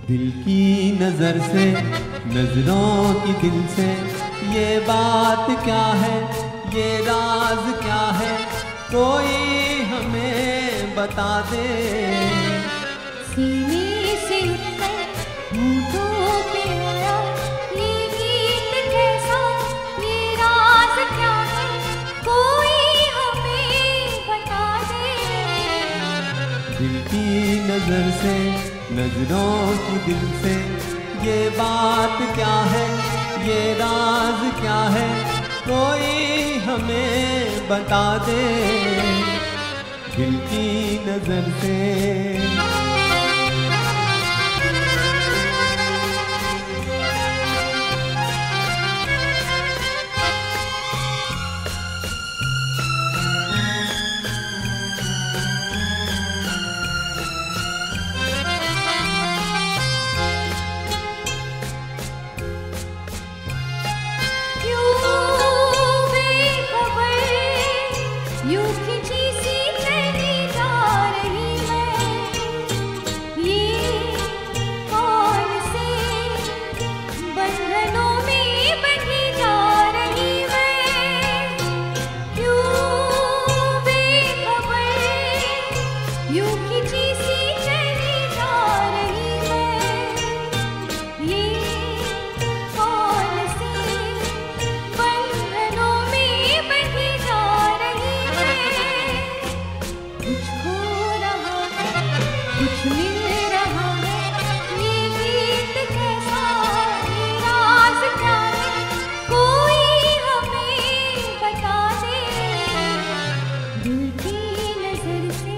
दिल की नजर से, नजरों की दिल से, ये बात क्या है, ये राज क्या है, कोई हमें बता दे। सीने से उठकर होठों पे आया ये गीत कैसा, ये राज क्या है, कोई हमें बता दे। दिल की नजर से, नजरों की दिल से, ये बात क्या है, ये राज क्या है, कोई हमें बता दे। दिल की नजर से। यूं खिंची सी चली जा रही मैं, ये कौन से बंधनों में बंधी जा रही मैं। यूं बेखबर, यूं खिंची सी चली जा रही मैं, ये कौन से बंधनों में बंधी जा रही है। कुछ हो रहा है, कुछ मिल रहा है, ये गीत कैसा, ये राज क्या है, कोई हमें बता दे। दिल की नजर से।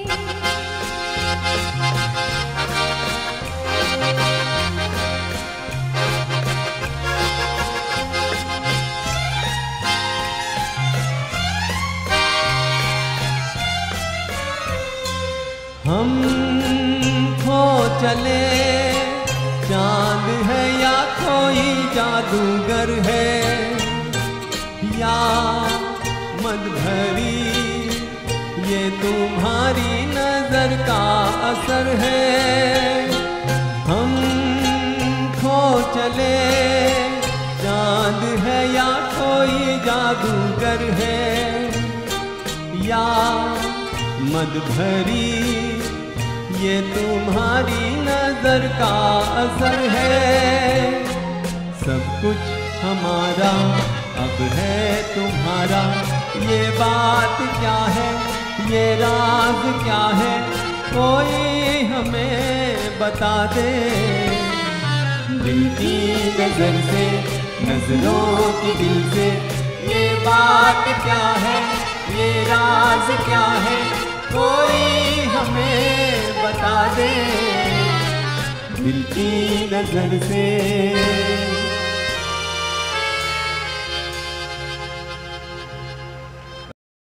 हम खो चले, चांद है या कोई जादूगर है, या मद भरी ये तुम्हारी नजर का असर है। हम खो चले, चांद है या कोई जादूगर है, या मद भरी ये तुम्हारी नजर का असर है। सब कुछ हमारा अब है तुम्हारा, ये बात क्या है, ये राज क्या है, कोई हमें बता दे। दिल की नजर से, नजरों की दिल से, ये बात क्या है, ये राज क्या है, कोई हमें बता दे। दिल की नजर से।